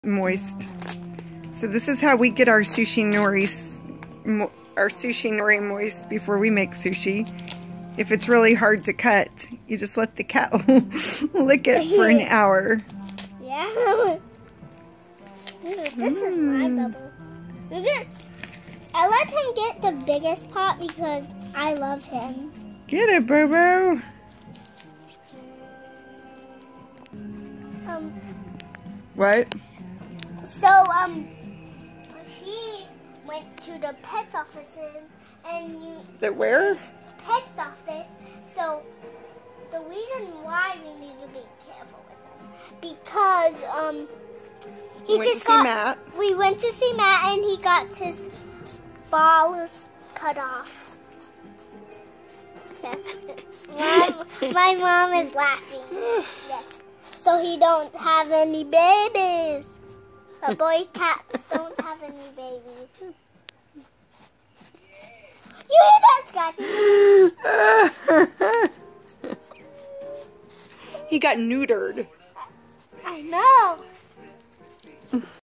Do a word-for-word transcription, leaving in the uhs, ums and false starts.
moist. So this is how we get our sushi nori, our sushi nori moist before we make sushi. If it's really hard to cut, you just let the cat lick it for an hour. Yeah. Ooh, this mm. is my bubble. We're gonna, I let him get the biggest pot because I love him. Get it, Bobo. Um. What? So, um, he went to the pet's office and you... The where? Pet's office. So, the reason why we need to be careful with him, because, um, he we just got... Matt. We went to see Matt and he got his balls cut off. my, my mom is laughing. Yes. So he don't have any babies. But boy cats don't have any babies. You hear that scratching? He got neutered. I know.